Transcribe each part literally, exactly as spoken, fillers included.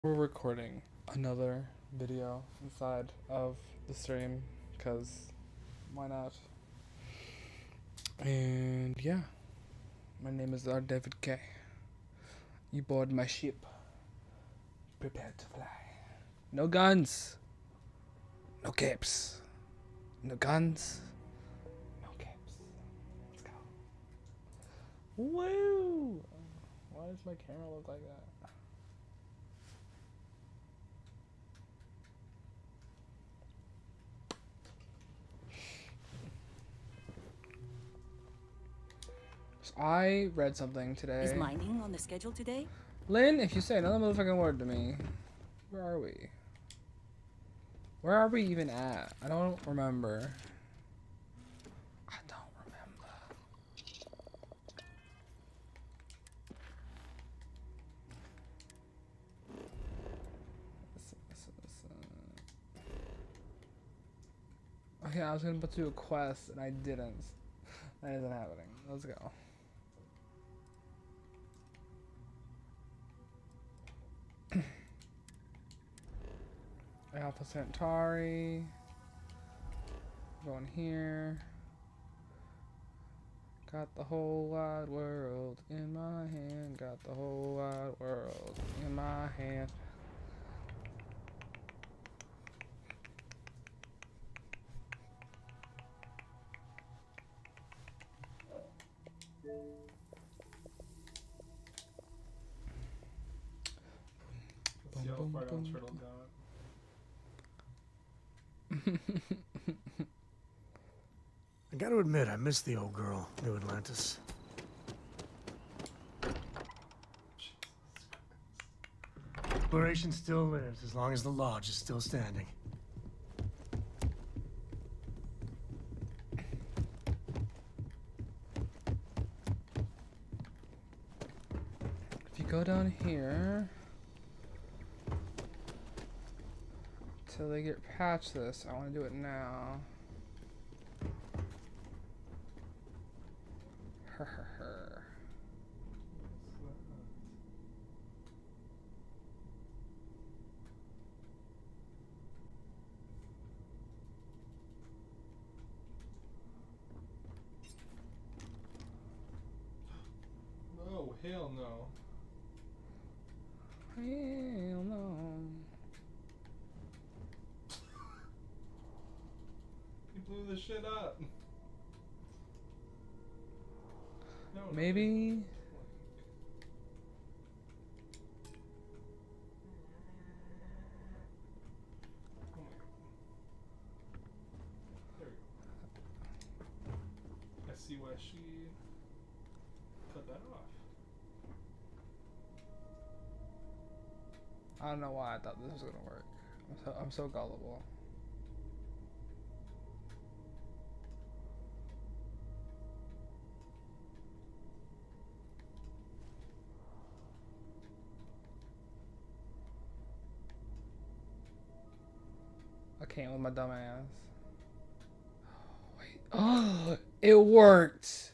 We're recording another video inside of the stream because why not? And yeah, my name is R. David K. You board my ship. Prepare to fly. No guns. No capes. No guns. No capes. Let's go. Woo! Why does my camera look like that? I read something today. Is mining on the schedule today? Lynn, if you say another motherfucking word to me, where are we? Where are we even at? I don't remember. I don't remember. Listen, listen, listen. Okay, I was gonna put to a quest and I didn't. That isn't happening. Let's go. Alpha Centauri. Going here. Got the whole wide world in my hand. Got the whole wide world in my hand. Let's see how far down Turtle got. I gotta admit, I miss the old girl, New Atlantis. Exploration still lives as long as the lodge is still standing. If you go down here till they get past this, I want to do it now. Her, her, her. Oh, hell no. Hell no. You blew this shit up. No, Maybe. Oh my god. There we go. I see why she cut that off. I don't know why I thought this was gonna work. I'm so, I'm so gullible. I can't with my dumb ass. Oh, wait. Oh, it worked.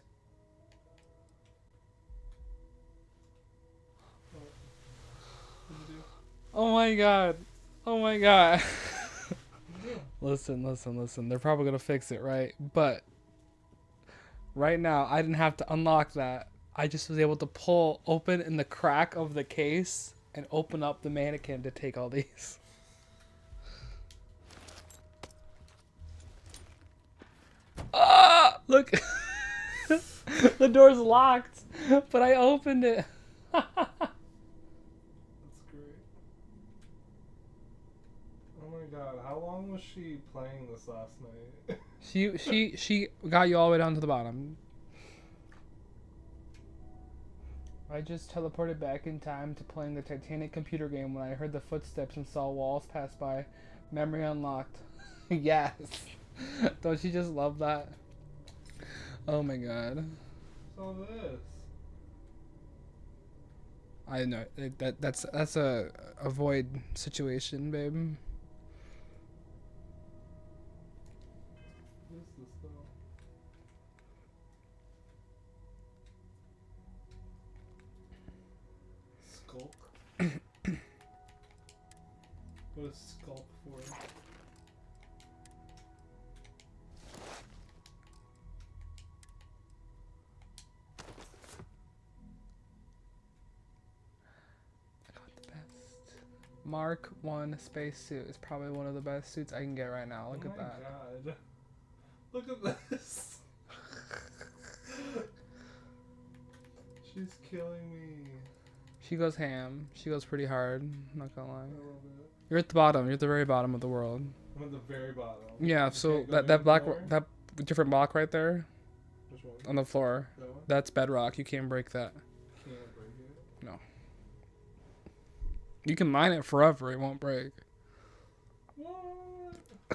What did you do? Oh my god. Oh my god. Listen, listen, listen. They're probably gonna fix it, right? But right now, I didn't have to unlock that. I just was able to pull open in the crack of the case and open up the mannequin to take all these. Ah! Look! The door's locked, but I opened it. That's great. Oh my god, how long was she playing this last night? She she she got you all the way down to the bottom. I just teleported back in time to playing the Titanic computer game when I heard the footsteps and saw walls pass by. Memory unlocked. Yes. Don't you just love that? Oh my god. What's all this? I know it, that that's that's a a void situation, babe. What is this though? Skulk? What is sculpt for? Mark one space suit is probably one of the best suits I can get right now. Look oh at my that. God. Look at this. She's killing me. She goes ham. She goes pretty hard. I'm not gonna lie. A little bit. You're at the bottom. You're at the very bottom of the world. I'm at the very bottom. Yeah. You So can't go that that any black lower? that different block right there Which one? on the floor. That one? That's bedrock. You can't break that. Can't break it. No. You can mine it forever. It won't break. What?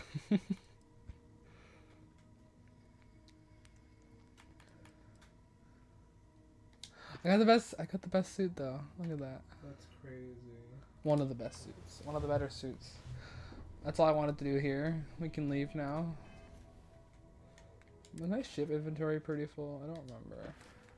I got the best. I got the best suit though. Look at that. That's crazy. One of the best suits. One of the better suits. That's all I wanted to do here. We can leave now. Was my ship inventory pretty full? I don't remember.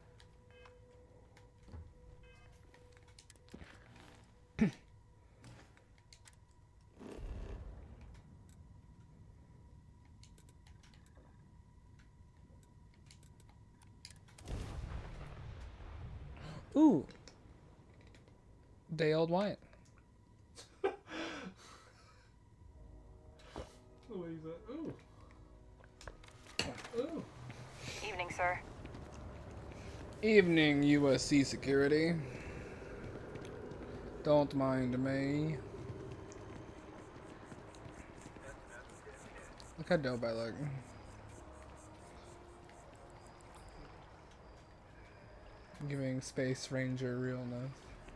Ooh. Day old wine. The way he's like, ooh. Ooh. Evening, sir. Evening, U S C security. Don't mind me. Look how dope I look. Giving Space Ranger realness.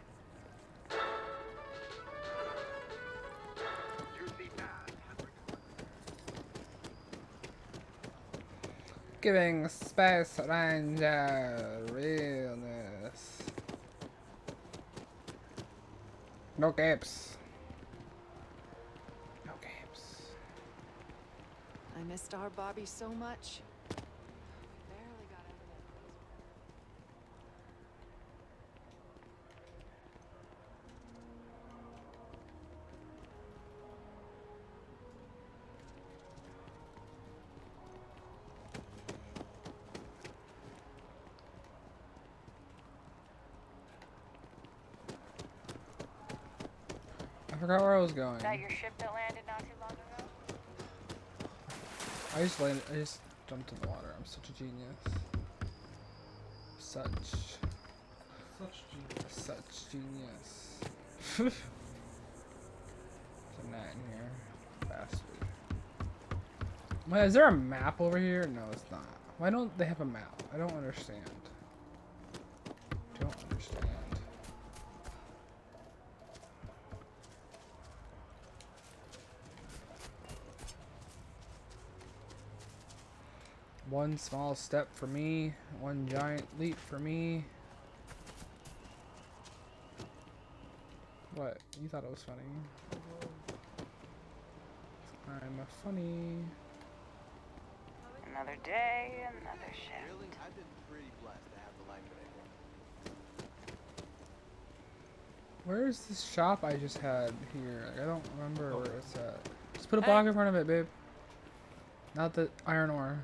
Giving Space Ranger realness. No gaps. No gaps. I missed our Bobby so much. Barely got evidence. I forgot where I was going. Is that your ship that landed not too long ago? I just landed, I just jumped in the water. I'm such a genius. Such, Such genius. such genius. There's a gnat in here. Bastard. Wait, is there a map over here? No, it's not. Why don't they have a map? I don't understand. Don't understand. One small step for me, one giant leap for me. What? You thought it was funny? I'm a funny. Another day, another shift. Really, I've been pretty blessed to have the life that I live. Where's this shop I just had here? Like, I don't remember where it's at. Just put a block in front of it, babe. Not the iron ore.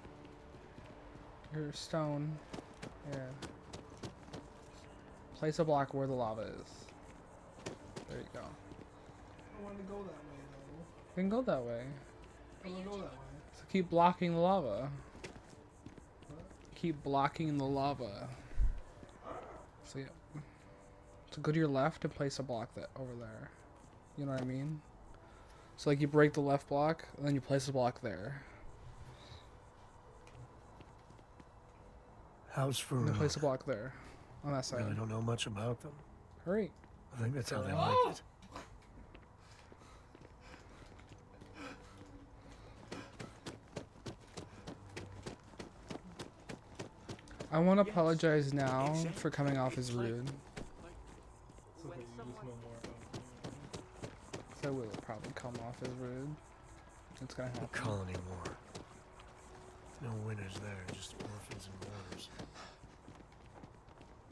Your stone. Yeah. Place a block where the lava is. There you go. I want to go that way, though. You can go that way. I want to go that way. So keep blocking the lava. Keep blocking the lava. So yeah. So go to your left and place a block that over there. You know what I mean? So like you break the left block and then you place a block there. How's for And then real? place a block there. On that side. Really don't know much about them. Hurry. I think that's how they Oh! like it. I want to apologize now for coming off as rude. So that you just know more about me. So I will probably come off as rude. It's gonna No happen. colony war. No winners there, just orphans and wars.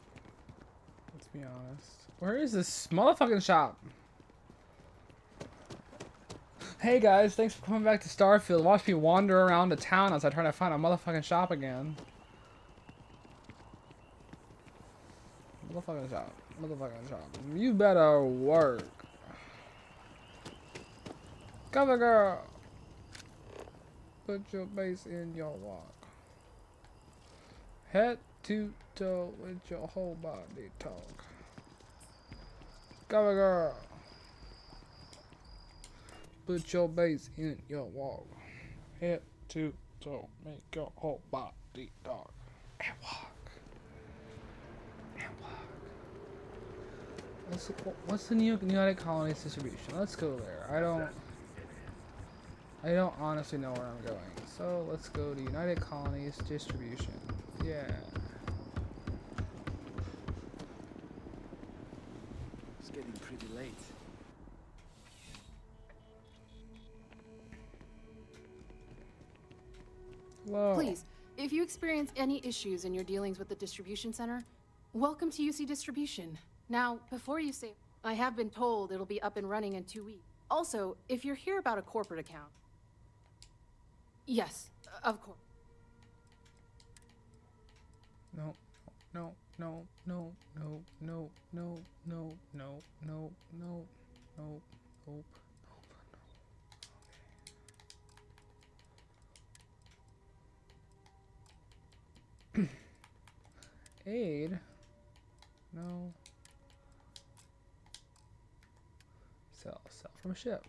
Let's be honest. Where is this motherfucking shop? Hey guys, thanks for coming back to Starfield. Watch me wander around the town as I try to find a motherfucking shop again. Motherfucking shop. Motherfucking shop. You better work. Cover girl. Put your base in your walk. Head to toe with your whole body talk. Cover girl. Put your base in your walk. Head to toe, make your whole body talk. And walk. And walk. What's, what's the New United Colonies distribution? Let's go there. I don't... I don't honestly know where I'm going. So let's go to United Colonies distribution. Yeah. It's getting pretty late. Whoa. Please, if you experience any issues in your dealings with the distribution center, welcome to U C Distribution. Now, before you say, I have been told it'll be up and running in two weeks. Also, if you're here about a corporate account. Yes, of course. No, no, no, no, no, no, no, no, no, no, no, no, nope. Aid? No. Sell, sell from a ship.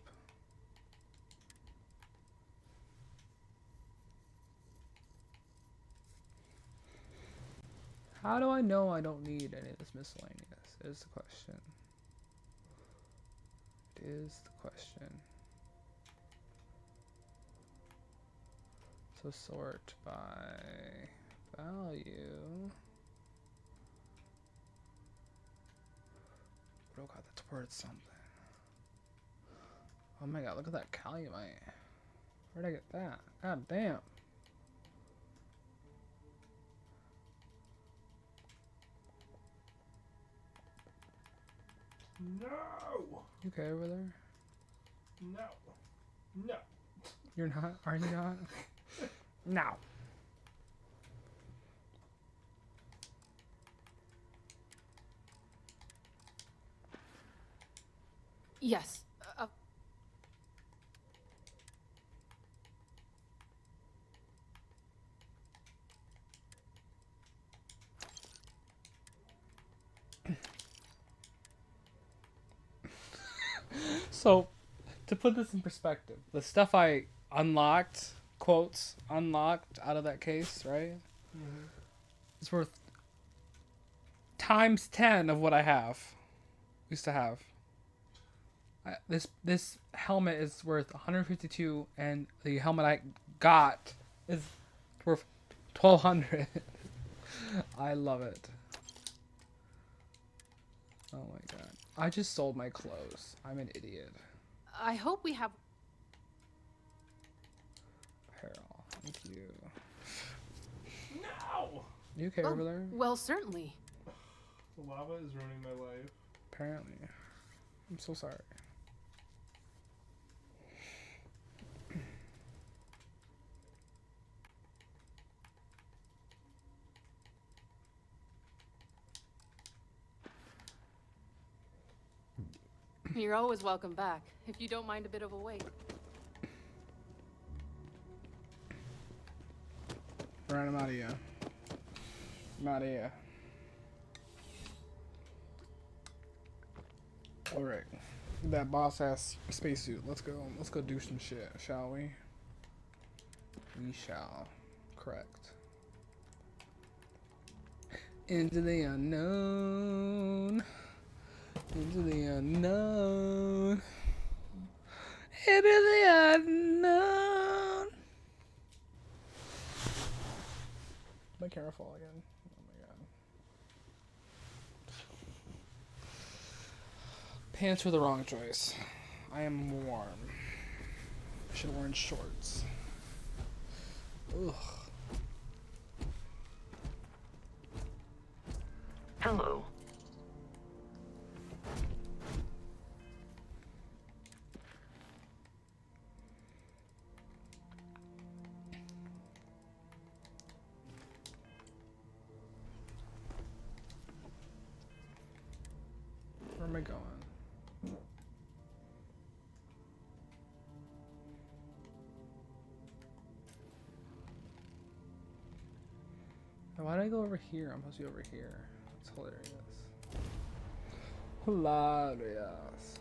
How do I know I don't need any of this miscellaneous? Is the question. It is the question. So sort by value. Oh god, that's worth something. Oh my god, look at that calamite. Where'd I get that? God damn. No! You okay over there? No. No. You're not? Are you not? No. Yes. Uh, So, to put this in perspective, the stuff I unlocked, quotes, unlocked out of that case, right? Mm-hmm. It's worth times ten of what I have. Used to have. I, this this helmet is worth one hundred fifty-two, and the helmet I got is worth twelve hundred. I love it. Oh my god. I just sold my clothes. I'm an idiot. I hope we have. Apparel. Thank you. No! You okay Oh, over there? well, certainly. The lava is ruining my life. Apparently. I'm so sorry. You're always welcome back, if you don't mind a bit of a wait. Alright, I'm out of here. I'm out of here. Alright. That boss ass spacesuit. Let's go. Let's go do some shit, shall we? We shall. Correct. Into the unknown. Into the unknown. Into the unknown. My camera fall again. Oh my god. Pants were the wrong choice. I am warm. I should have worn shorts. Ugh. Hello. I go over here? I'm supposed to be over here. It's hilarious. Hilarious.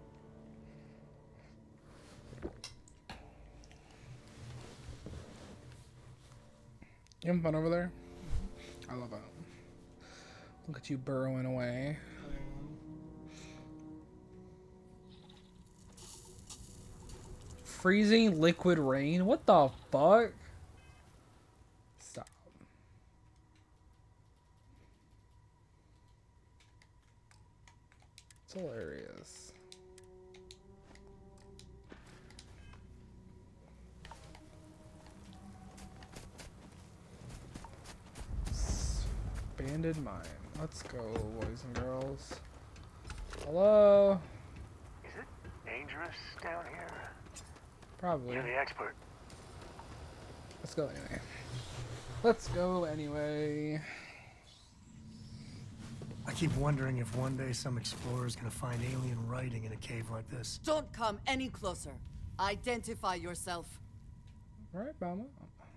You having fun over there? I love it. Look at you burrowing away. Freezing liquid rain? What the fuck? Stop. It's hilarious. Expanded mine. Let's go, boys and girls. Hello? Is it dangerous down here? Probably. You're the expert. Let's go anyway. Let's go anyway. I keep wondering if one day some explorer's gonna find alien writing in a cave like this. Don't come any closer. Identify yourself. Right, Mama.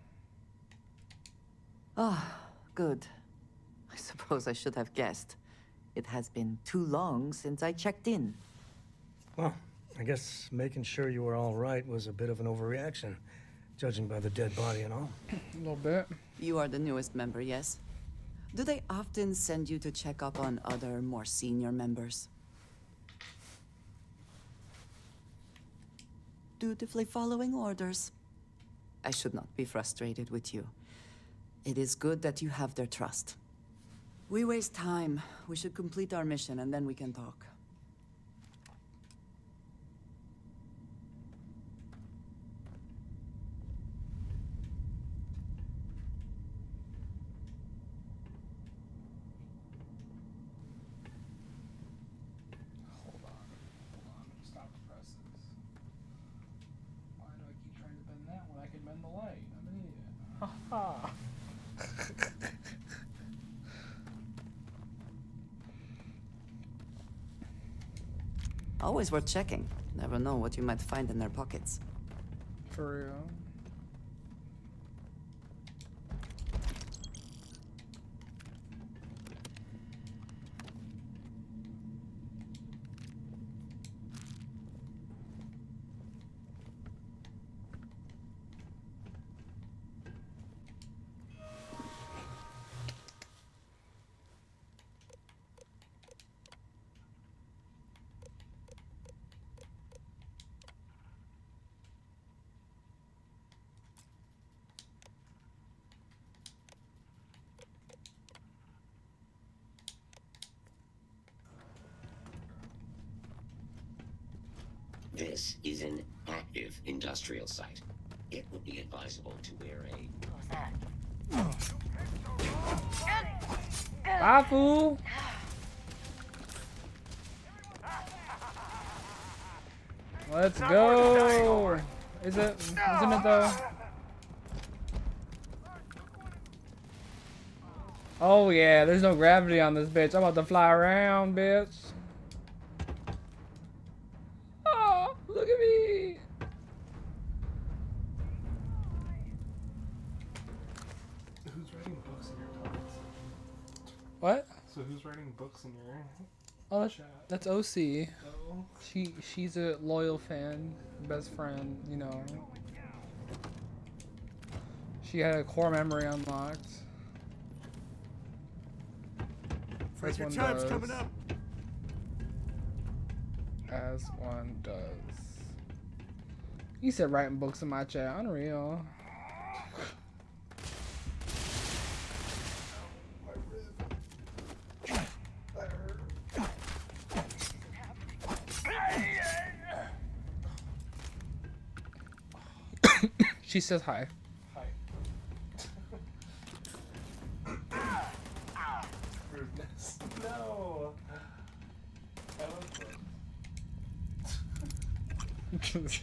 Ah, good. I suppose I should have guessed. It has been too long since I checked in. Well, I guess making sure you were all right was a bit of an overreaction, judging by the dead body and all. A little bit. You are the newest member, yes? Do they often send you to check up on other, more senior members? Dutifully following orders. I should not be frustrated with you. It is good that you have their trust. We waste time. We should complete our mission and then we can talk. Hold on. Hold on. Stop the presses. Why do I keep trying to bend that when I can bend the light? I'm an idiot. Ha ha. Always worth checking. Never know what you might find in their pockets. For real. This is an active industrial site. It would be advisable to wear a... Bye, fool. Let's go. Is it? Isn't it though? Oh yeah, there's no gravity on this bitch. I'm about to fly around, bitch. Oh, look at me. Who's writing books in your comments? What? So who's writing books in your Oh, that's, chat? that's O C. Oh. She she's a loyal fan, best friend, you know. She had a core memory unlocked. As Your one time's does. coming up. As one does. You said writing books in my chat. Unreal. She says hi. Hi. Rudeness. No. I love books.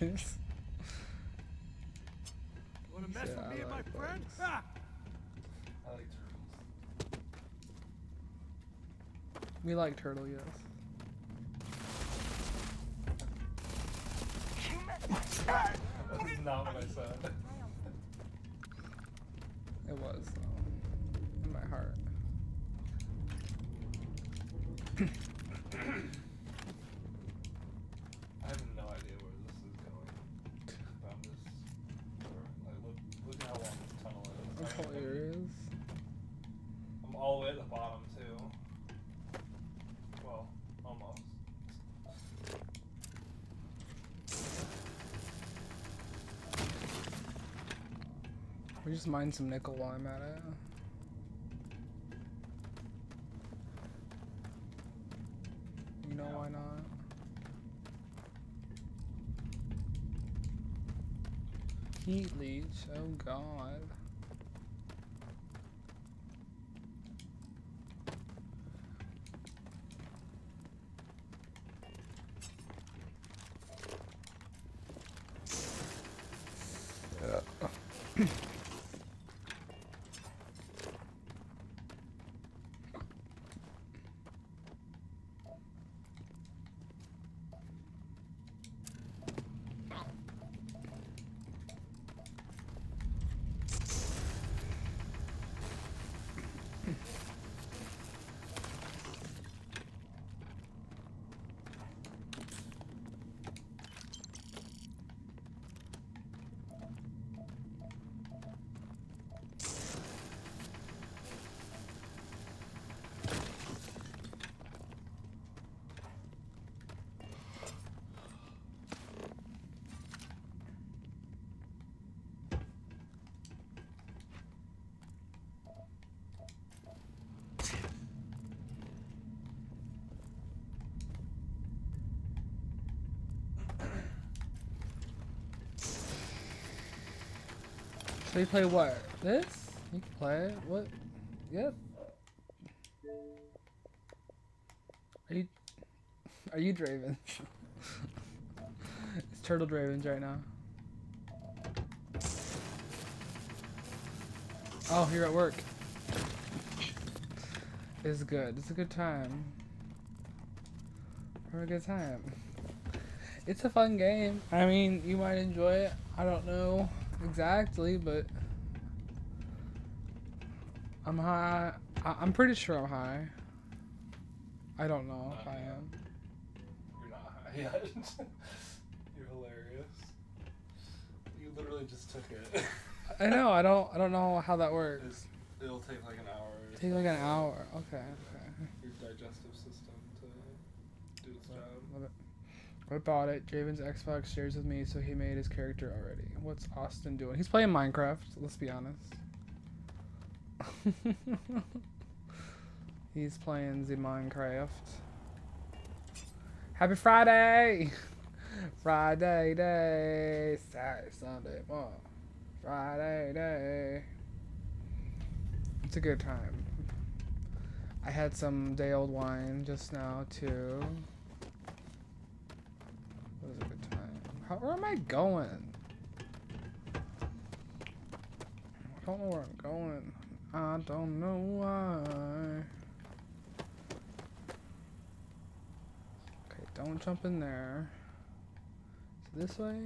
Wanna mess with me and my friends? I like turtles. We like turtle, yes. That is not what I said. It was. Um, in my heart. I have no idea where this is going. I'm just like look look at how long this tunnel is. That's I mean, hilarious. I'm all the way at the bottom too. Well, almost. We just mine some nickel while I'm at it. You know why not? Heat leech, oh god. Yeah. So you play what? This? You can play it. What? Yep. Are you? Are you Draven? It's Turtle Dravens right now. Oh, you're at work. It's good. It's a good time. Have a good time. It's a fun game. I mean, you might enjoy it. I don't know exactly, but I'm high. I I'm pretty sure I'm high. I don't know if I am. You're not high yet. You're hilarious. You literally just took it. I know. I don't. I don't know how that works. It's, it'll take like an hour. or Take like an something. hour. Okay. Okay. Your digestive system to do its job. Love it. I bought it. Draven's Xbox shares with me, so he made his character already. What's Austin doing? He's playing Minecraft. Let's be honest. He's playing the Minecraft. Happy Friday! Friday day, Saturday, Sunday, oh, Friday day. It's a good time. I had some day old wine just now too. It was a good time. How, where am I going? I don't know where I'm going. I don't know why. Okay, don't jump in there. So this way.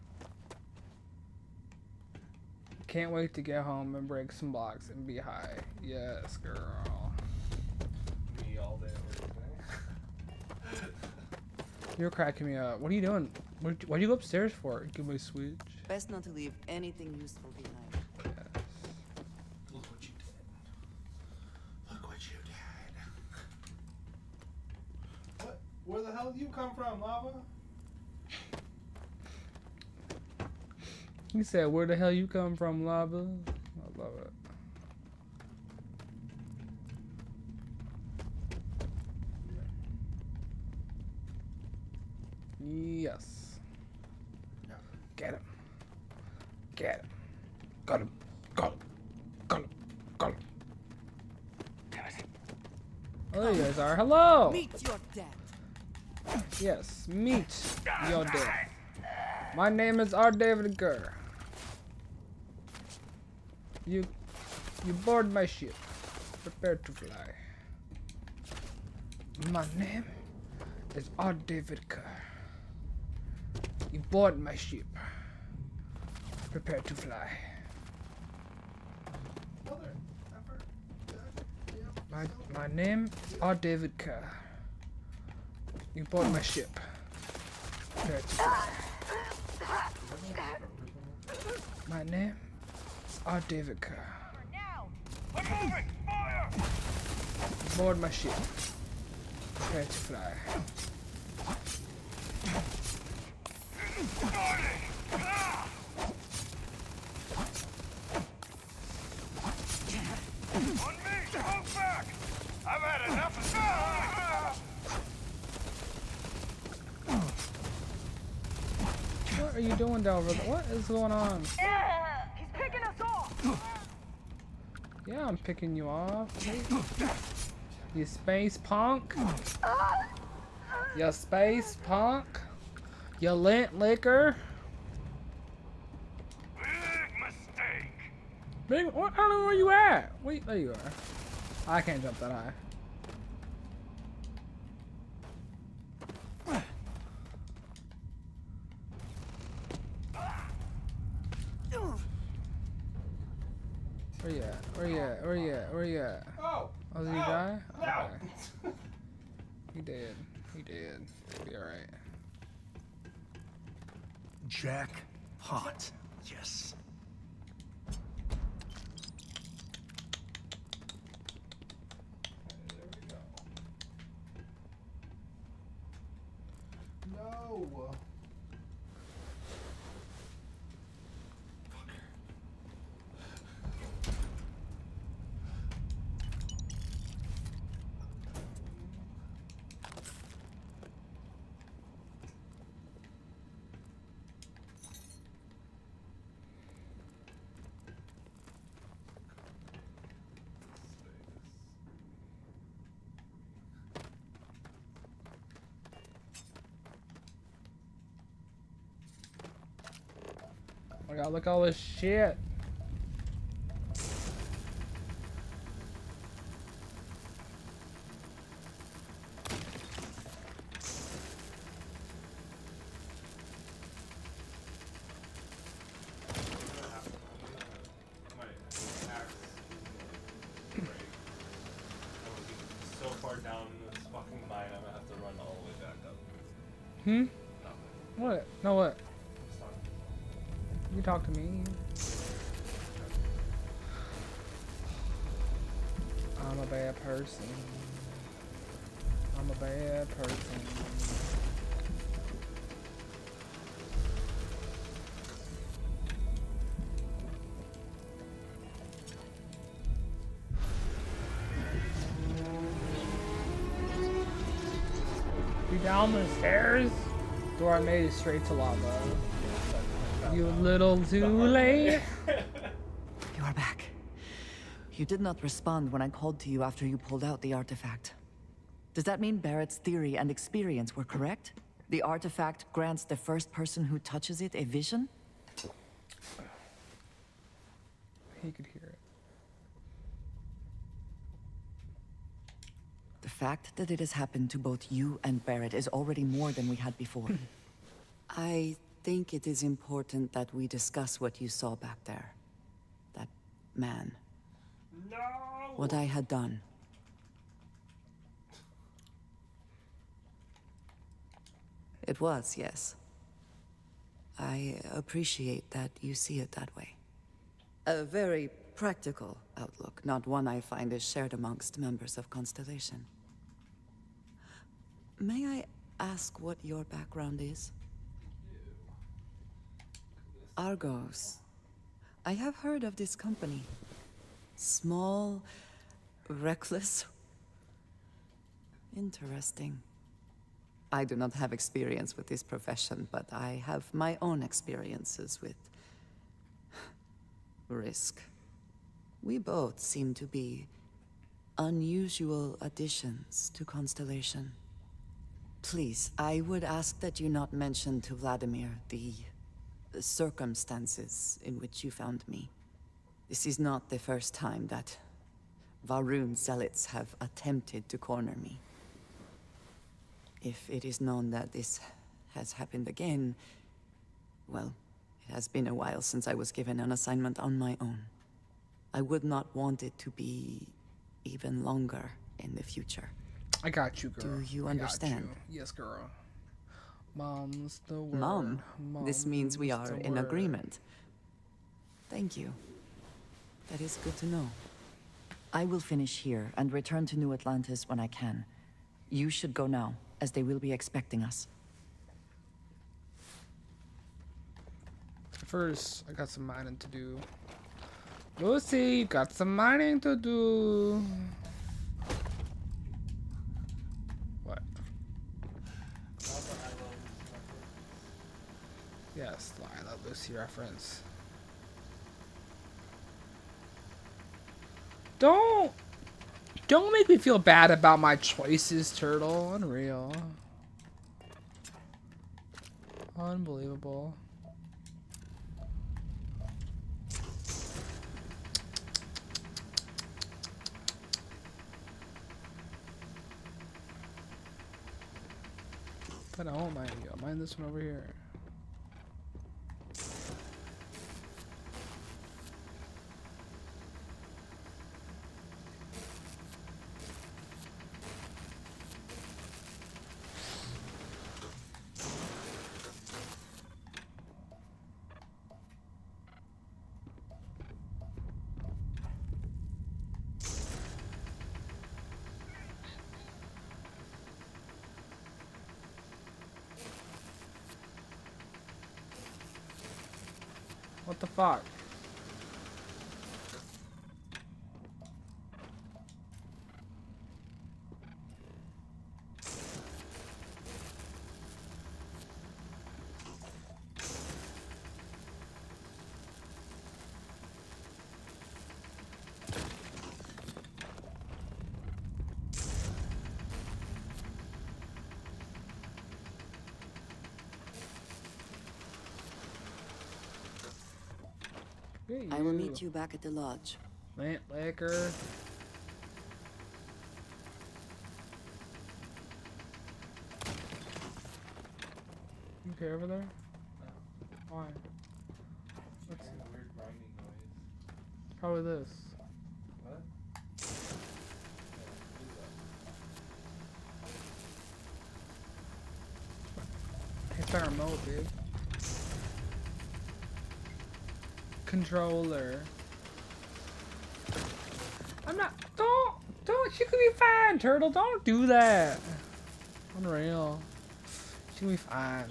Can't wait to get home and break some blocks and be high. Yes, girl. Me all day, every day. You're cracking me up. What are you doing? What why do you go upstairs for? Give me a switch. Best not to leave anything useful behind. Yes. Look what you did. Look what you did. What? Where the hell did you come from, Lava? He said, where the hell you come from, Lava? I love it. Yes. Get him. Get him. Got him. Got him. Got him. Got him. Oh, there you guys are. Hello. Meet your death. Yes, meet your death. My name is R. David Gurr. You, you board my ship. Prepare to fly. My name is R. David Gurr. You board my ship. Prepare to fly. Mother effer. My my name are David Kerr. You bought my ship. Prepare to fly. My name are David Kerr. Board my ship. Prepare to fly. On me! Hold back! I've had enough of What are you doing down over there? What is going on? Yeah, he's picking us off! Yeah, I'm picking you off. You space punk. You space punk. You lint liquor. Big mistake! Big, what, I don't know where you at. Wait, there you are. I can't jump that high. Where you at? Where you at? Where you at? Where you at? Oh! Oh, did he Ow. die? No. Okay. He did. He did. He'll be alright. Jackpot. Yes. There we go. No! Oh my god, look at all this shit. My axe break. I would be so far down in this fucking mine, I'm gonna have to run all the way back up. Hmm? Nothing. What? No, what? It's not. You talk to me. I'm a bad person. I'm a bad person. You down the stairs? Door I made is straight to lava. You little too late. You are back. You did not respond when I called to you after you pulled out the artifact. Does that mean Barrett's theory and experience were correct? The artifact grants the first person who touches it a vision? He could hear it. The fact that it has happened to both you and Barrett is already more than we had before. I think it is important that we discuss what you saw back there. That man. No! What I had done. It was, yes. I appreciate that you see it that way. A very practical outlook, not one I find is shared amongst members of Constellation. May I ask what your background is? Argos. I have heard of this company. Small, reckless. Interesting. I do not have experience with this profession, but I have my own experiences with risk. We both seem to be unusual additions to Constellation. Please, I would ask that you not mention to Vladimir the circumstances in which you found me. This is not the first time that Va'ruun zealots have attempted to corner me. If it is known that this has happened again, well, it has been a while since I was given an assignment on my own. I would not want it to be even longer in the future. I got you, girl. Do you I got understand? you. Yes, girl. Mom's the word. Mom, this means we Mom's are the in word. agreement. Thank you. That is good to know. I will finish here and return to New Atlantis when I can. You should go now, as they will be expecting us. First, I got some mining to do. Lucy, got some mining to do. What? Yes, the I Love Lucy reference. Don't, don't make me feel bad about my choices, Turtle. Unreal. Unbelievable. But I won't mind you. I'll mind this one over here. What the fuck? I will meet you back at the lodge. Lant Laker. You okay over there? No. Why? What's Hearing a weird grinding noise. probably this? What? Hit that remote, dude. Controller. I'm not. Don't. Don't. She could be fine, Turtle. Don't do that. Unreal. She could be fine.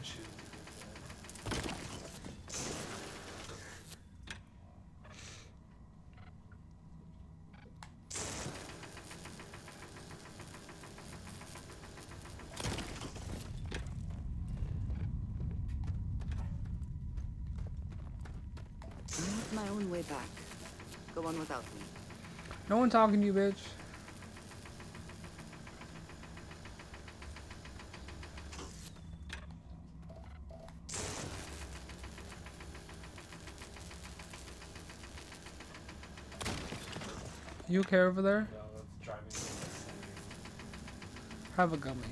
My own way back. Go on without me. No one talking to you, bitch. You okay over there? Yeah, that's driving me insane. Have a gummy.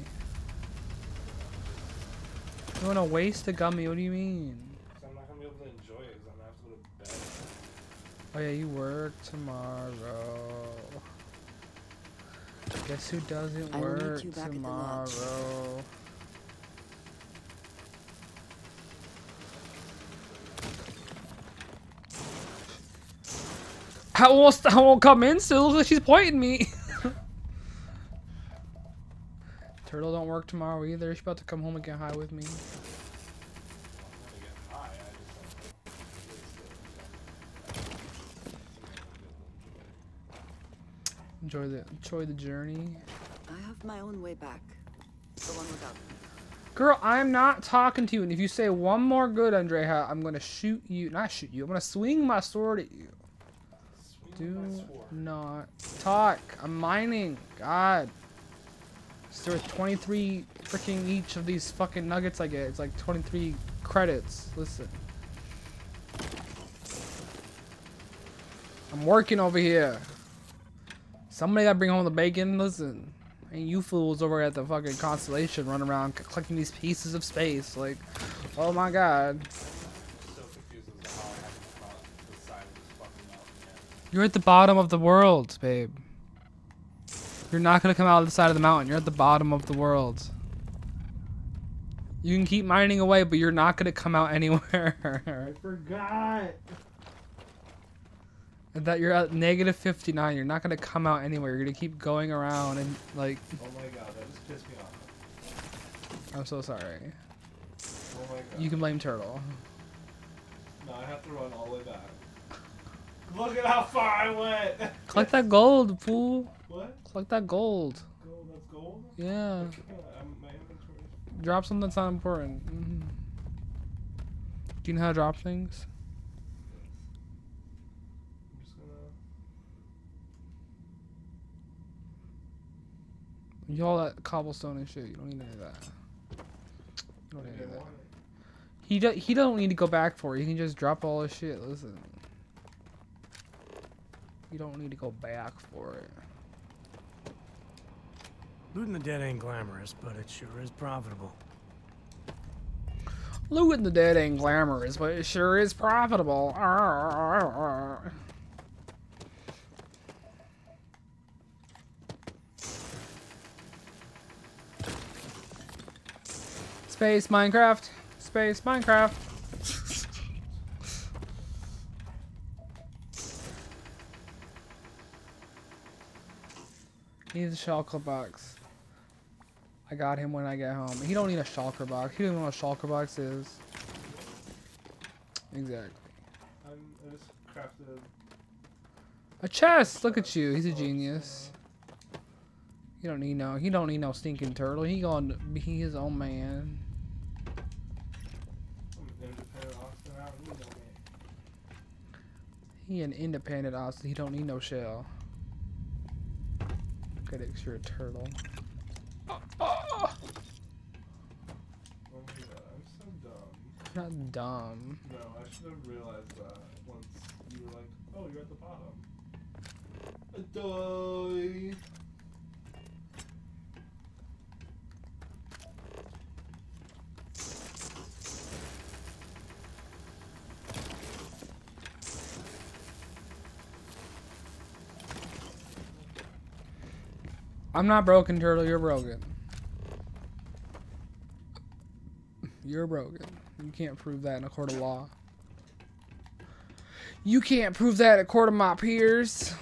You wanna waste a gummy? What do you mean? So I'm not gonna be able to enjoy it because I'm gonna have to go to bed. Oh yeah, you work tomorrow. Guess who doesn't I will meet work you back at the lodge. tomorrow? I won't, I won't come in still. Look like she's pointing me. Turtle don't work tomorrow either. She's about to come home and get high with me. Enjoy the enjoy the journey. I have my own way back. Go on without me. Girl, I'm not talking to you, and if you say one more good, Andrea, I'm gonna shoot you. Not shoot you. I'm gonna swing my sword at you. Do not talk. I'm mining. God. Is there twenty-three freaking each of these fucking nuggets I get? It's like twenty-three credits. Listen. I'm working over here. Somebody gotta bring home the bacon. Listen. Ain't you fools over at the fucking Constellation running around collecting these pieces of space. Like, oh my god. You're at the bottom of the world, babe. You're not gonna come out of the side of the mountain. You're at the bottom of the world. You can keep mining away, but you're not gonna come out anywhere. I forgot. That you're at negative fifty-nine. You're not gonna come out anywhere. You're gonna keep going around and like. Oh my god, that just pissed me off. I'm so sorry. Oh my god. You can blame Turtle. No, I have to run all the way back. Look at how far I went! Collect that gold, fool. What? Collect that gold. Gold, that's gold? Yeah. Yeah, I'm, my inventory. Drop something that's not important. Mm-hmm. Do you know how to drop things? I'm just gonna... You all that cobblestone and shit. You don't need any of that. You don't need any of that. He do, he don't need to go back for it. He can just drop all his shit. Listen. You don't need to go back for it. Looting the dead ain't glamorous, but it sure is profitable. Looting the dead ain't glamorous, but it sure is profitable. Space Minecraft. Space Minecraft. He needs a shulker box. I got him when I get home. He don't need a shulker box. He don't even know what a shulker box is. Exactly. I'm, I just crafted... A chest! Look at you. He's a genius. He don't need no. He don't need no stinking turtle. He gonna be his own man. I'm an independent Austin. I don't need no man. He an independent Austin. He don't need no shell. Good extra turtle. Oh, oh. Oh my god, I'm so dumb. Not dumb. No, I should have realized that once you were like, oh, you're at the bottom. Die. I'm not broken, turtle. You're broken. You're broken. You can't prove that in a court of law. You can't prove that in a court of my peers.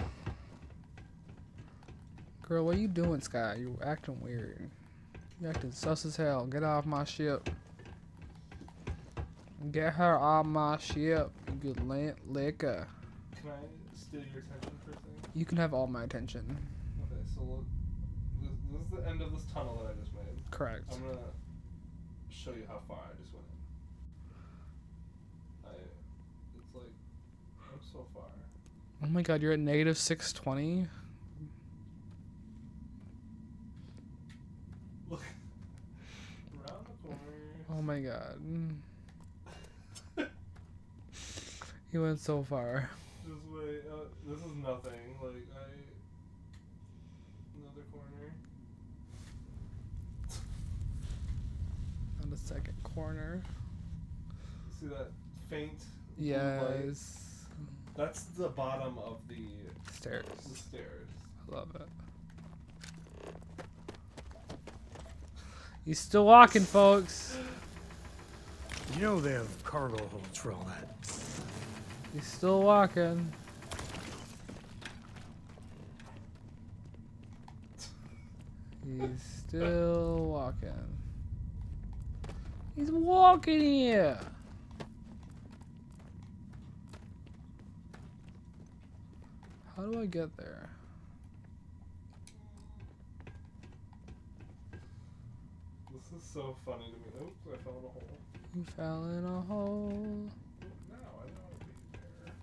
Girl, what are you doing, Sky? You acting weird. You acting sus as hell. Get off my ship. Get her off my ship. You good lint liquor. Can I steal your attention for a second? You can have all my attention. Okay, so look, this, this is the end of this tunnel that I just made. Correct. I'm gonna show you how far I just went in. I, it's like, I'm so far. Oh my god, you're at negative six twenty? Look, around the corner. Oh my god. He went so far. Just wait, uh, this is nothing, like, I, another corner. On the second corner. See that faint blue light? Yes. That's the bottom of the Stairs. The stairs. I love it. He's still walking, folks. You know they have cargo holds for all that. He's still walking. He's still walking. He's walking here. How do I get there? This is so funny to me. Oops, I fell in a hole. You fell in a hole. No, I don't want to be there.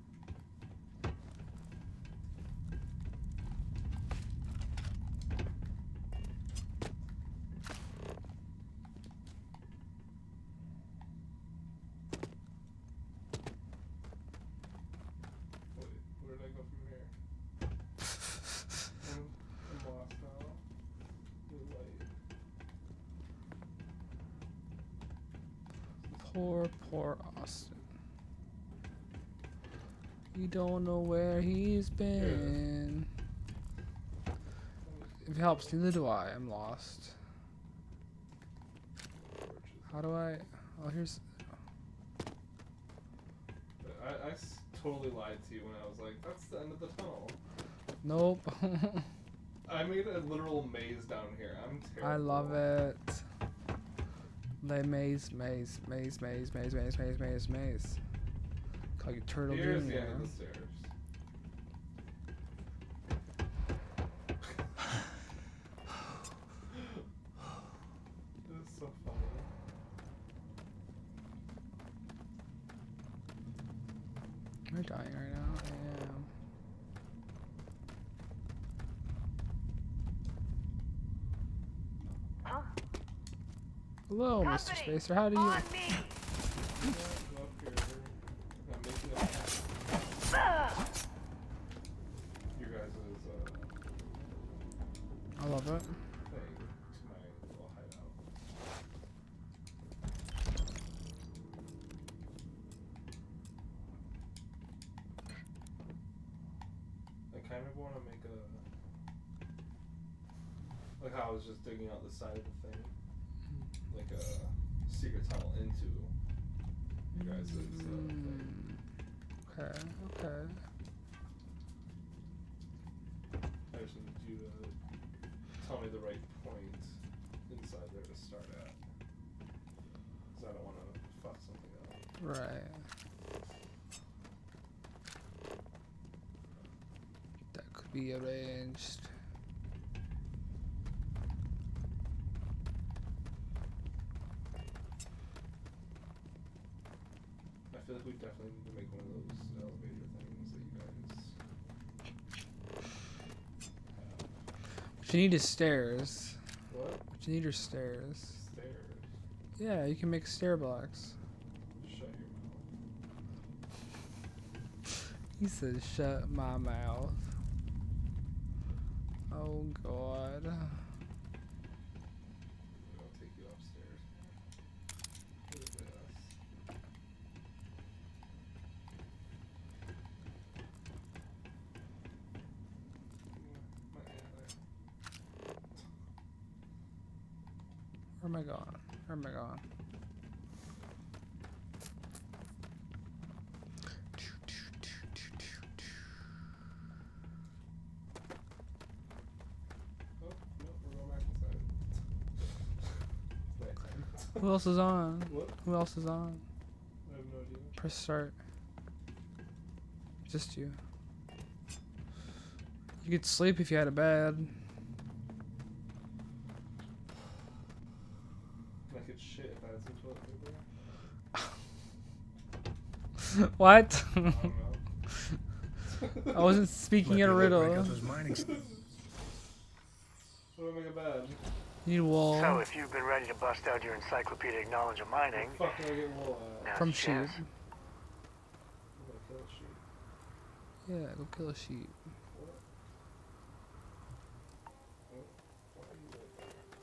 Wait, where did I go from here? I'm, I'm lost now. Blue light. Poor, poor Austin. You don't know where he's been. If it helps, neither do I. I'm lost. How do I? Oh, here's. I, I s- totally lied to you when I was like, that's the end of the tunnel. Nope. I made a literal maze down here. I'm terrible. I love it. Le maze, maze, maze, maze, maze, maze, maze, maze, maze. Call you Turtle Here's the Junior end of the stairs. This is so funny. Am I dying right now? I am. Hello, Mister Spacer. How do you? Go up here. I'm making a path. Your guys' uh, I love it. thing to my little hideout. I kind of want to make a like how I was just digging out the side of the thing, like a secret tunnel into you guys' uh, thing. Okay, okay. I just need you to tell me the right point inside there to start at, because I don't want to fuck something up. Right. That could be arranged. I feel like we definitely need to make one of those elevator things that you guys have. What you need is stairs. What? What you need are stairs. Stairs. Yeah, you can make stair blocks. Shut your mouth. He said, shut my mouth. Oh, God. I'll take you upstairs. Look at this. Where am I going? Where am I going? Oh, no, we're going back inside. Nighttime. Who else is on? What? Who else is on? I have no idea. Press start. Just you. You could sleep if you had a bed. I could shit if I had some toilet paper. What? I don't know. I wasn't speaking in a riddle. What do I make a bed? You need wool. So, if you've been ready to bust out your encyclopedic knowledge of mining, Where the fuck can I get wool at? now's From your sheep. chance. I'm gonna kill a sheep. Yeah, go kill a sheep. What? Oh, why are you right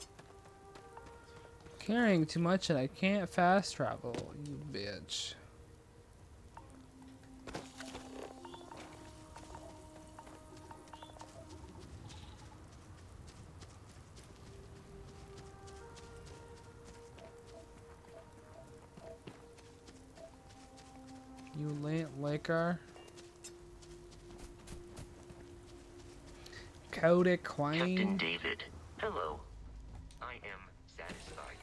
there? Carrying too much and I can't fast travel, you bitch. You Lant Laker. Kodak Captain Quine. David, hello. I am satisfied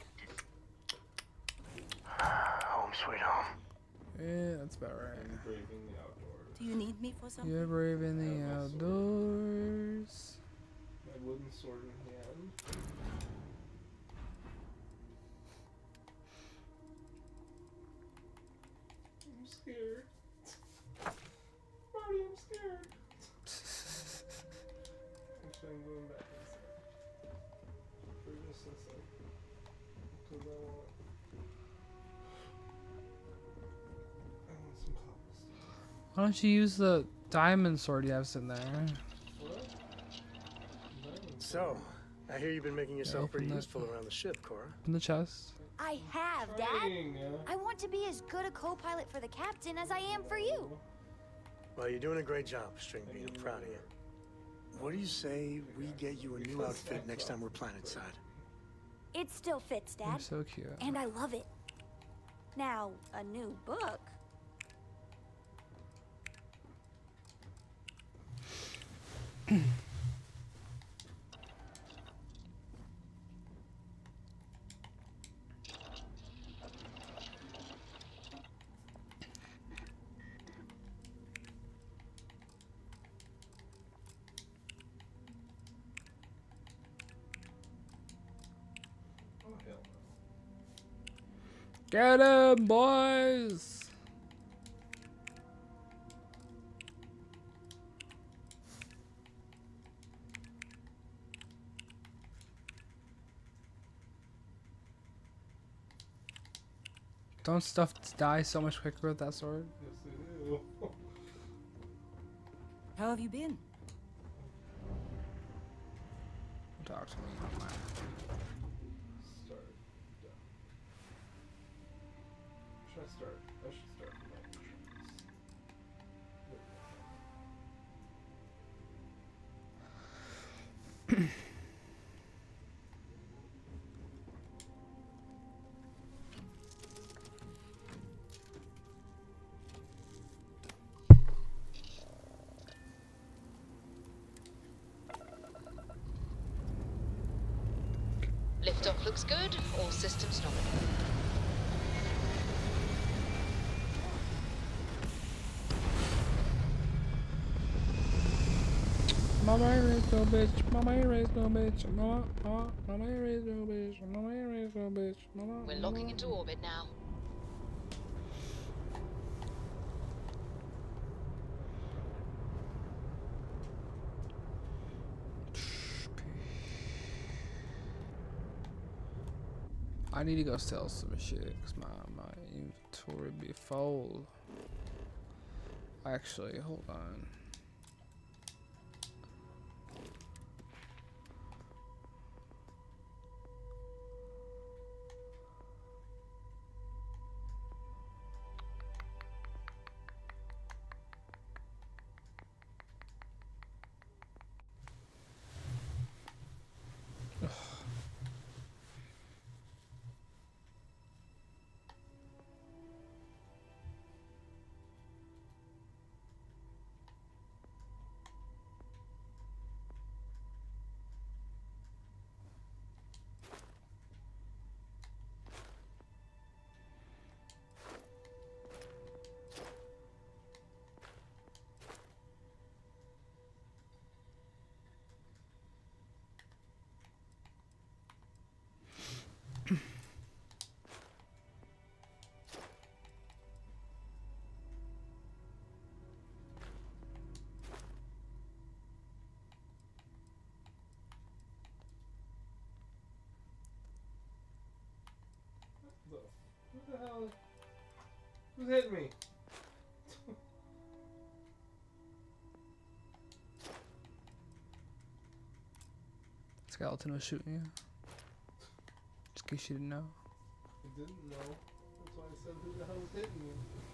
to Home sweet home. Yeah, that's about right. I'm braving the outdoors. Do you need me for something? You're brave in the I have a sword. outdoors. My wooden sword in hand. I'm scared. Marty, I'm scared. Actually, I'm going back inside. For just a second. Because I want... I want some cobblestone. Why don't you use the diamond sword you have sitting there? What? So, I hear you've been making yourself open pretty that- useful around the ship, Cora. In the chest. I have, Dad. Trying, uh, I want to be as good a co-pilot for the captain as I am for you. Well, you're doing a great job, Stringbean. I'm proud of you. What do you say we get you a new outfit next time we're planetside? It still fits, Dad. You're so cute. And I love it. Now, a new book. Get him, boys! Don't stuff die so much quicker with that sword? Yes, they do. How have you been? Talk to me, not mine. Start. Done. Should I start? I should start from my insurance. Liftoff looks good. All systems nominal. Mama ain't raised no bitch. Mama ain't raised no bitch. Mama, mama, mama ain't raised no bitch. Mama ain't raised no bitch. Mama. We're locking into orbit now. I need to go sell some shit because my, my inventory be full. Actually, hold on. What the hell? Who's hitting me? Skeleton was shooting you. Just in case you didn't know. I didn't know. That's why I said who the hell was hitting me.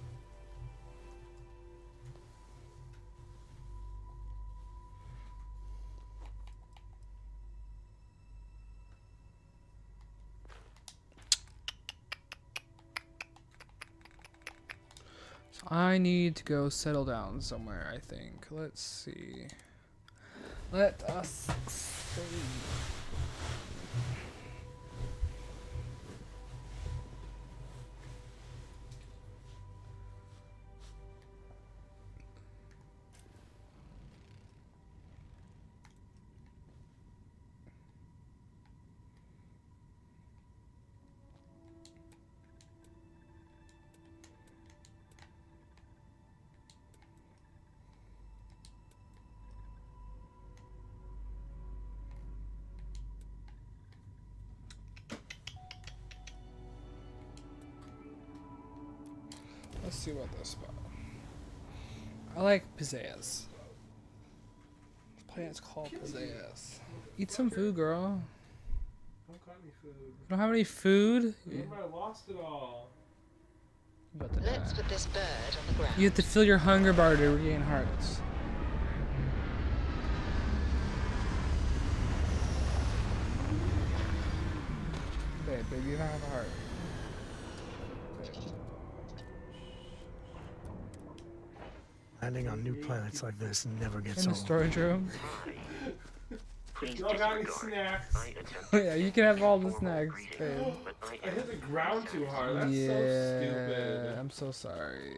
I need to go settle down somewhere, I think. Let's see. Let us see. Let's see what this spot. I like pizzazz. This plant's called pizzazz. Eat some food, girl. I don't got any food. You don't have any food? Remember, I lost it all. About to Let's die. put this bird on the ground. You have to fill your hunger bar to regain hearts. heart, baby. You have a heart. Landing on new planets like this never gets In the old. storage room. Y'all got any snacks? Yeah, you can have all the snacks, babe. I hit the ground too hard. That's yeah, so stupid. I'm so sorry.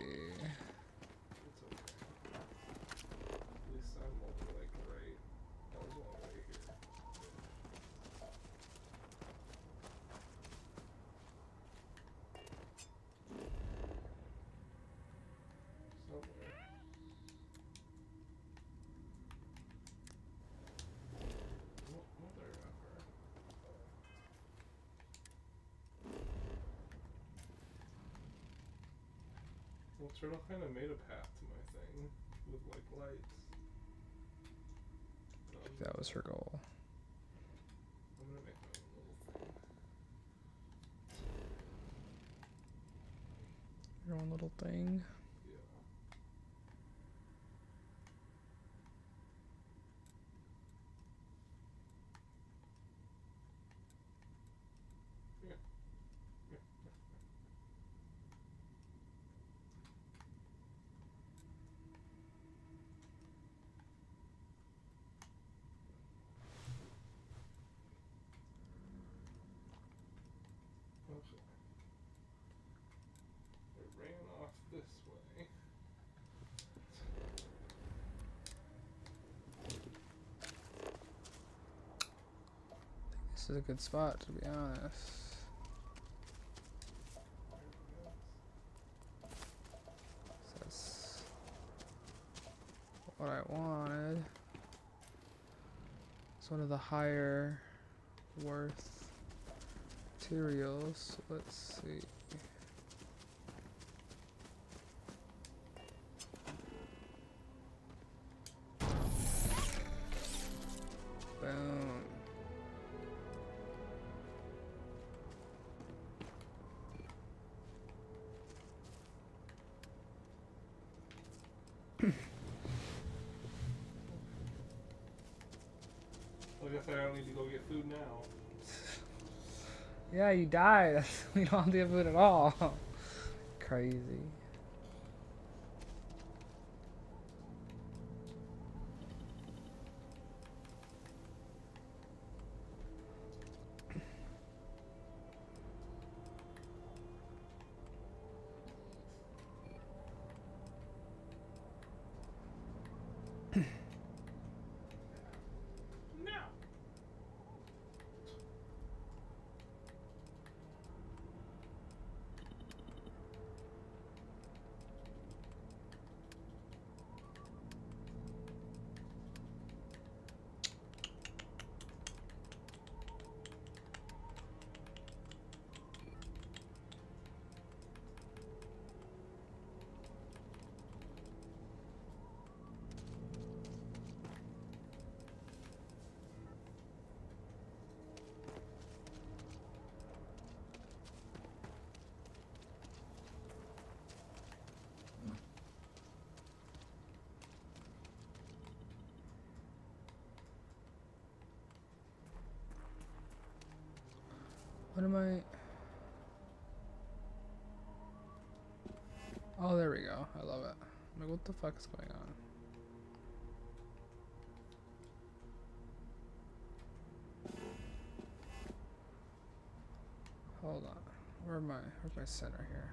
At least I'm only like right. I was only right here. Somewhere. Mo- Mother effer. Well, Turtle kind of made a path to my thing with like lights. Um, That was her goal. I'm gonna make my own little thing. Your own little thing. Yeah. Yeah. Yeah. Okay. It ran off this way. This is a good spot, to be honest. That's what I wanted. It's one of the higher worth materials. Let's see. Boom. I guess I don't need to go get food now. Yeah, you died. We don't have to get food at all. Crazy. No. What am I? Oh, there we go. I love it. I'm like, what the fuck is going on? Hold on. Where am I? Where's my center here?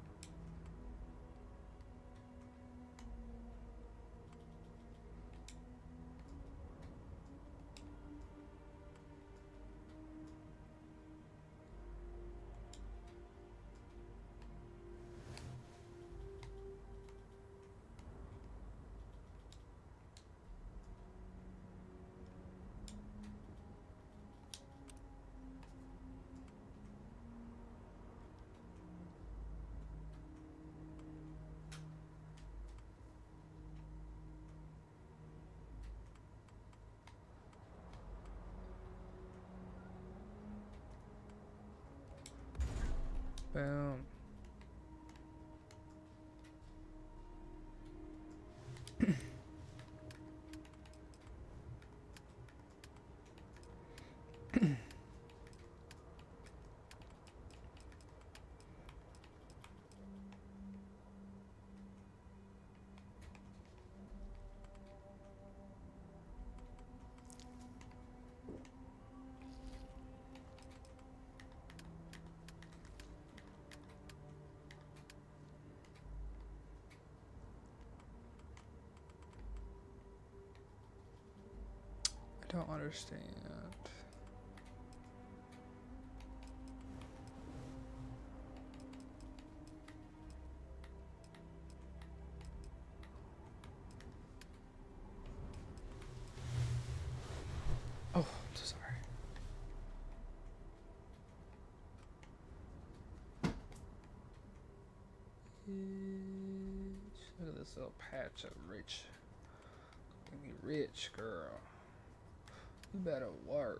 Boom. don't understand. Oh, I'm so sorry. Look at this little patch of rich. Gonna be rich, girl. You better work.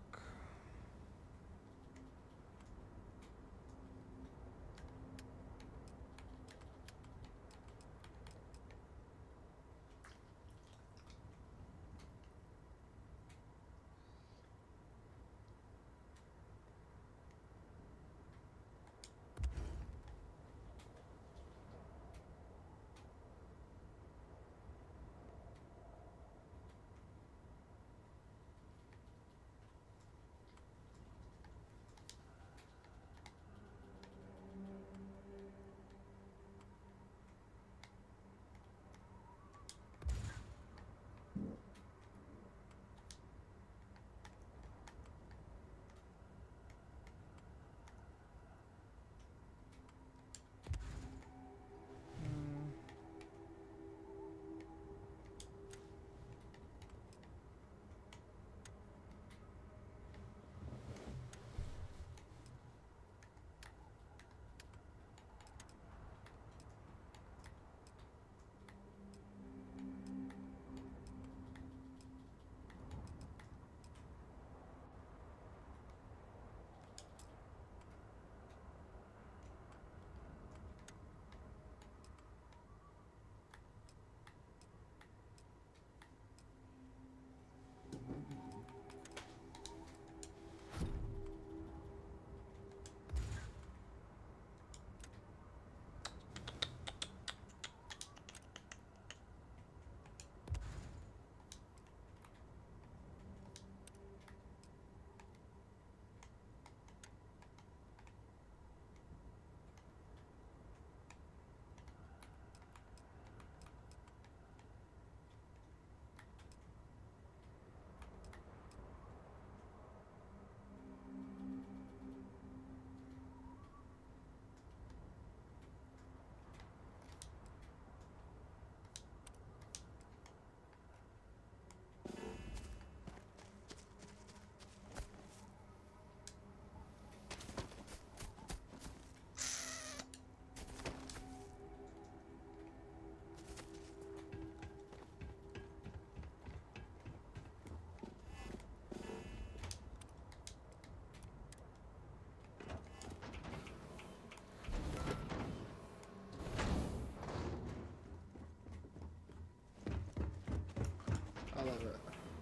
I love it.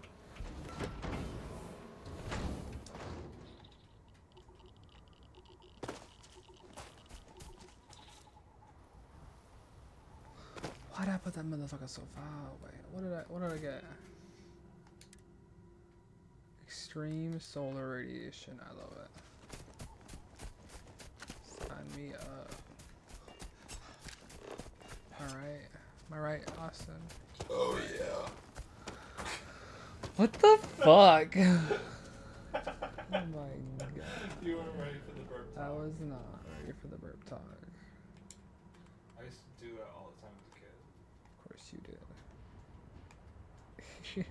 Why'd I put that motherfucker so far away? What did I what did I get? Extreme solar radiation. I love it. Sign me up. Alright. Am I right, Austin? Oh yeah. What the fuck? Oh my god. You weren't ready for the burp talk. I was not ready for the burp talk. I used to do it all the time as a kid. Of course you did.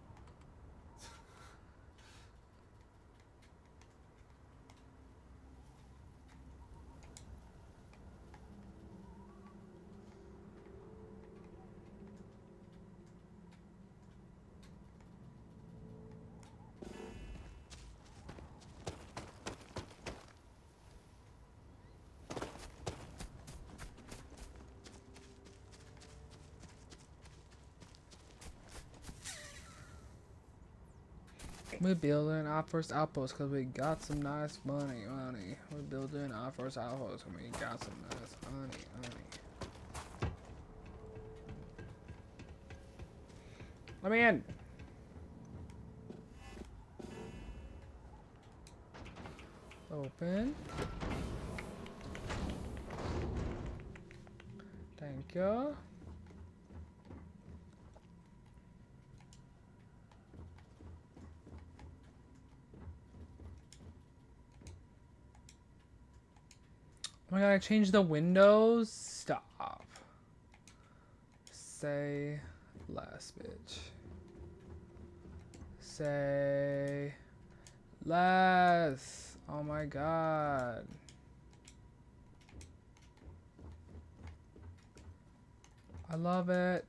We're building our first outpost because we got some nice money, money. We're building our first outpost and we got some nice money, money. Let me in. Open. Thank you. my god, I changed the windows? Stop. Say less, bitch. Say less. Oh my god. I love it.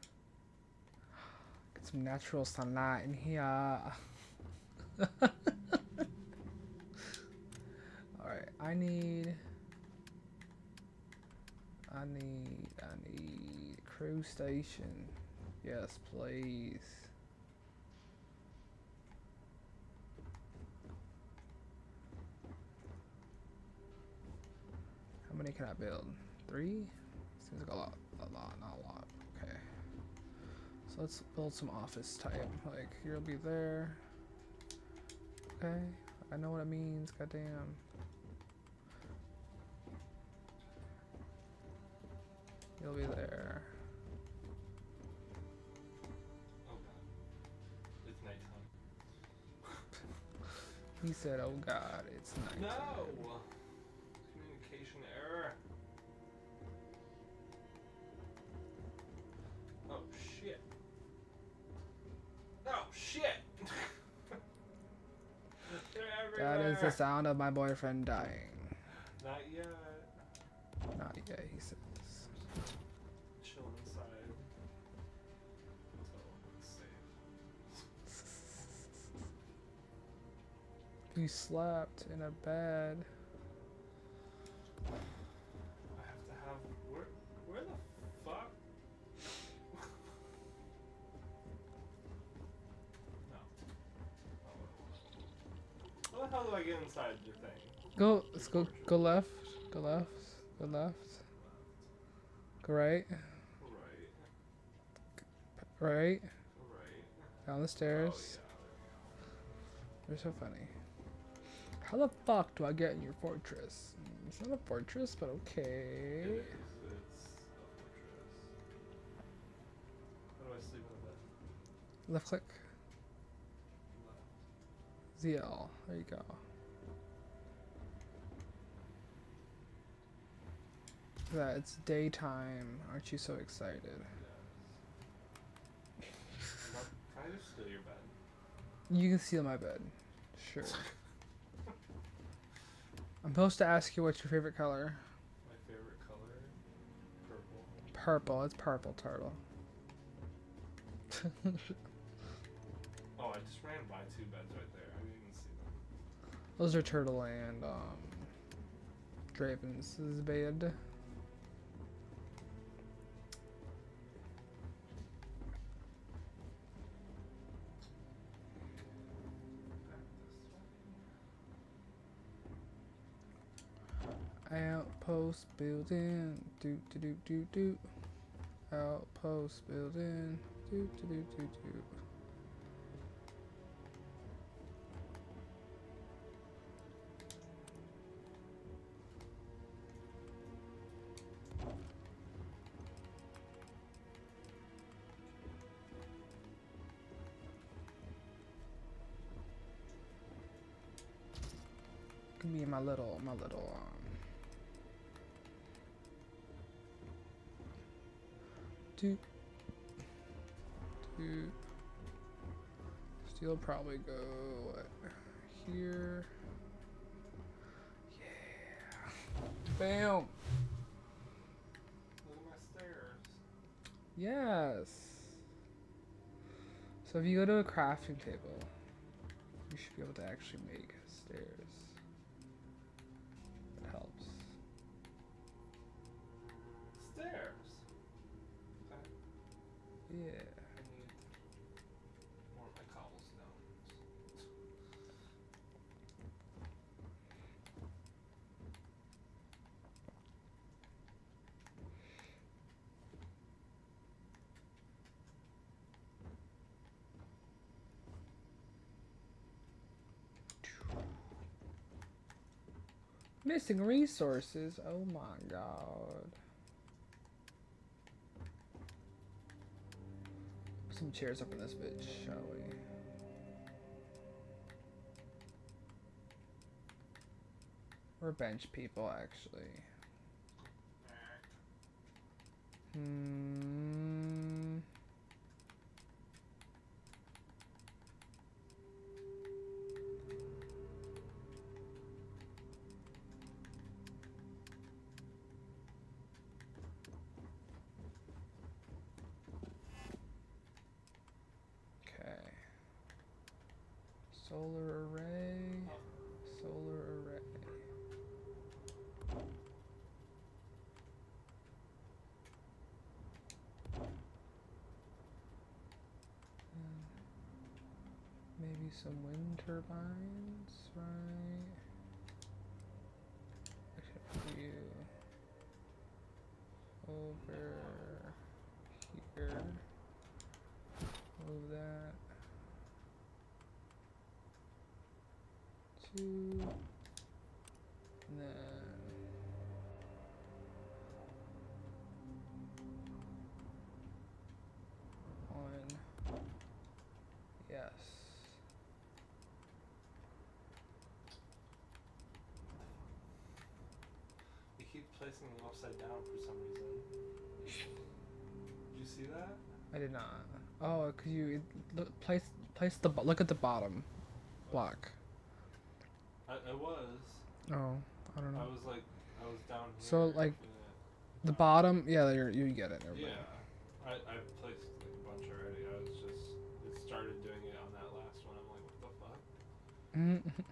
Get some natural sunlight in here. Alright, I need I need I need crew station. Yes, please. How many can I build? Three? Seems like a lot. A lot, not a lot. Okay. So let's build some office type. Like, you'll be there. Okay. I know what it means. Goddamn. You'll be there. Oh god. It's nighttime. He said, oh god, it's nighttime. No! Communication error. Oh shit. Oh shit! They're That everywhere. is the sound of my boyfriend dying. Not yet. Not yet, he says. Chill inside. Until it's safe. You slept in a bed. I have to have where where the fuck? No. Oh, how the hell do I get inside your thing? Go, let's go, go left, go left, go left. Go right. Right. Right. Right. Down the stairs. Oh, yeah, You're so funny. How the fuck do I get in your fortress? Mm, It's not a fortress, but okay. it is. It's a fortress. How do I sleep in the bed? Left click. Left. Z L. There you go. That it's daytime. Aren't you so excited? Yes. Not, can I just steal your bed? You can steal my bed. Sure. I'm supposed to ask you what's your favorite color. My favorite color? Purple. Purple. It's purple turtle. Oh, I just ran by two beds right there. I didn't even see them. Those are turtle and um Draven's bed. Outpost building, do do do do do. Outpost building, do do do do do. Give me my little, my little um. Doop. Doop. Steel probably go what, here. Yeah. Bam. Look at my stairs. Yes. So if you go to a crafting table, you should be able to actually make stairs. It helps. Stairs. Okay. Yeah. I need more of my cobblestones. Missing resources. Oh my god. Put some chairs up in this bitch, shall we? We're bench people, actually. Hmm. Okay. Solar array. Solar array. Maybe some wind turbines, right? Except you over here. Move that. Two. And then one. Yes. You keep placing them upside down for some reason. Did you see that? I did not. Oh, cause you it, look, place place the bo- look at the bottom block. I, I was. Oh, I don't know. I was like, I was down here. So like, the bottom, yeah, you're, you get it. Never Yeah, mind. I I placed like a bunch already. I was just it started doing it on that last one. I'm like, what the fuck? Mm-hmm.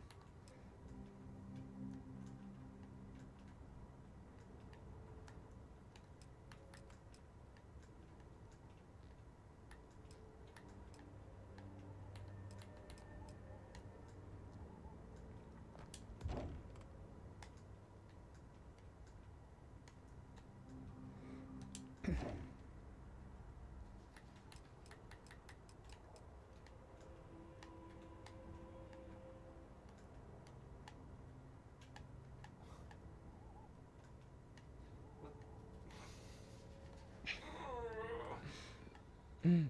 Mm.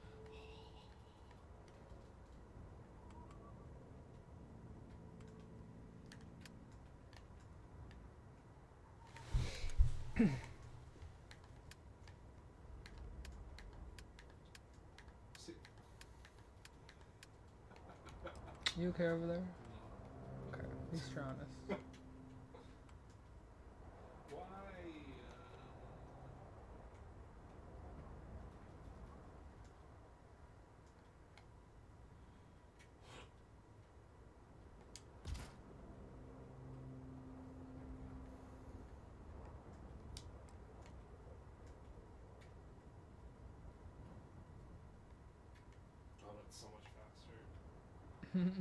See. You okay over there? Okay, he's trying us. Why? Oh, that's so much faster.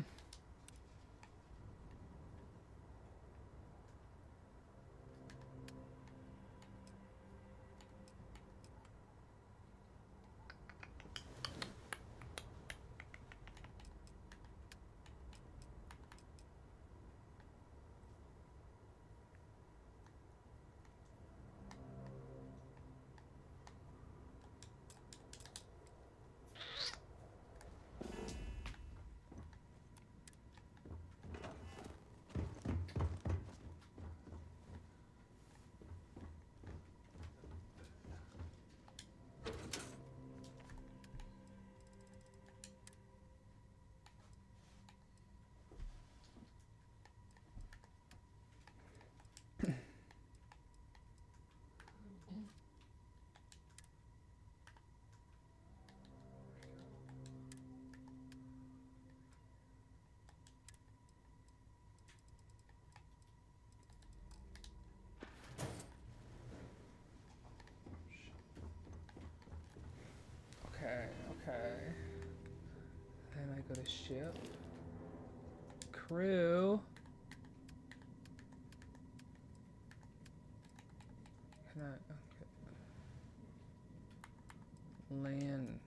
Okay, okay. Then I go to ship. Crew. Can I? Okay. Land.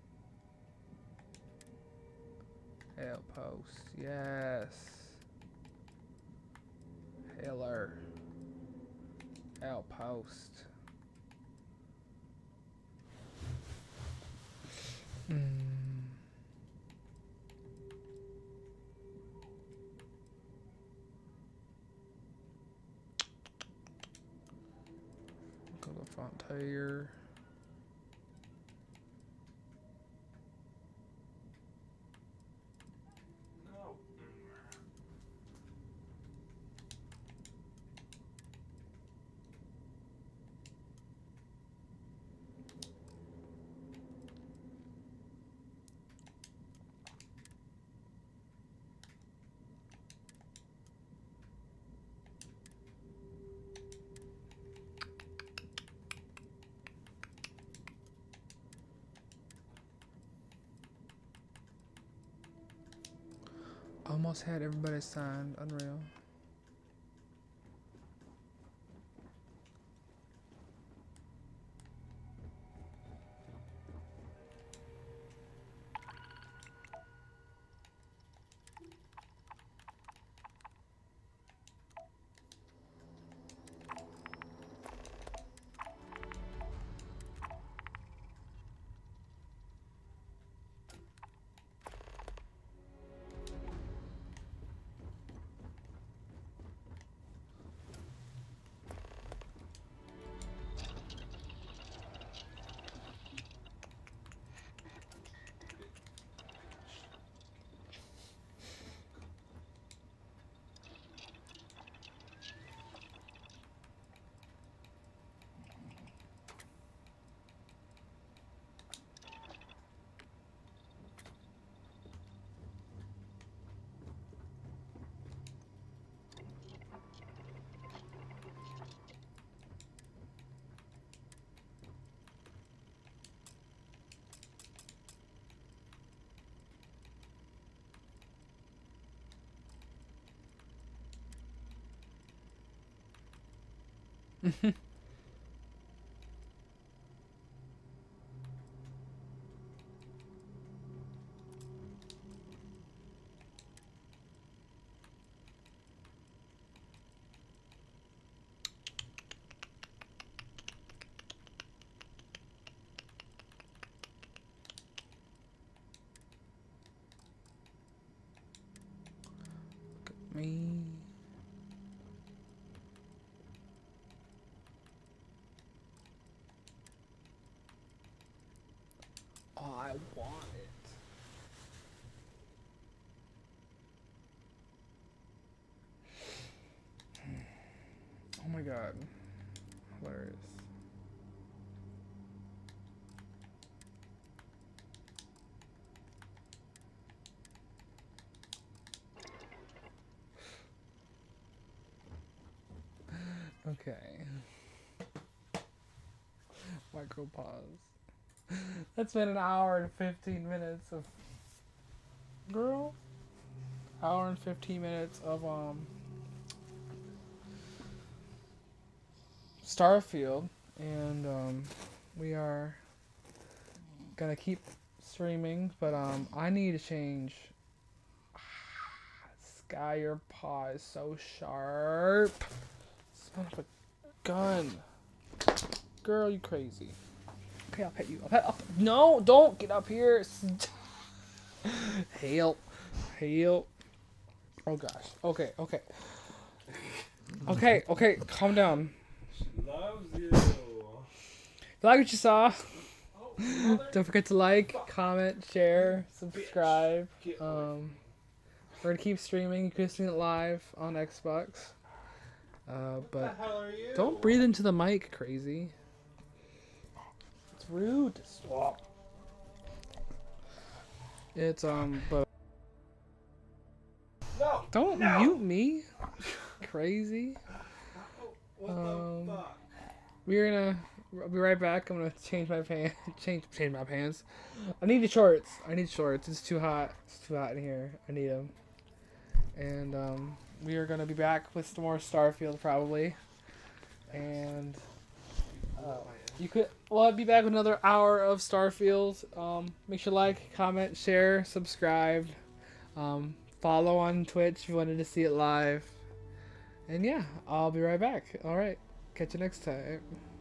Outpost. Yes. Hailer. Outpost. Mm. Go to Frontier. almost had everybody signed. Unreal. Me. Oh, I want it. Oh my god. Hilarious. Okay. Micro pause. That's been an hour and fifteen minutes of girl. Hour and fifteen minutes of um Starfield, and um we are gonna keep streaming, but um I need to change. Sky, your paw is so sharp. Son of a gun. Girl, you crazy. Okay, I'll pet you. I'll pet up. No, don't get up here. Help. Help. Oh gosh. Okay, okay. Okay, okay, calm down. She loves you. If you like what you saw, don't forget to like, comment, share, subscribe. Um, we're gonna keep streaming. You could have seen it live on Xbox. Uh, but don't breathe into the mic, crazy. It's rude. Stop. It's um, but no, don't no. mute me, crazy. What um, the fuck? We're gonna. I'll be right back. I'm gonna change my pants. Change change my pants. I need the shorts. I need shorts. It's too hot. It's too hot in here. I need them. And um. We are going to be back with some more Starfield, probably. And uh, you could, well, I'll be back with another hour of Starfield. Um, make sure to like, comment, share, subscribe. Um, follow on Twitch if you wanted to see it live. And yeah, I'll be right back. All right. Catch you next time.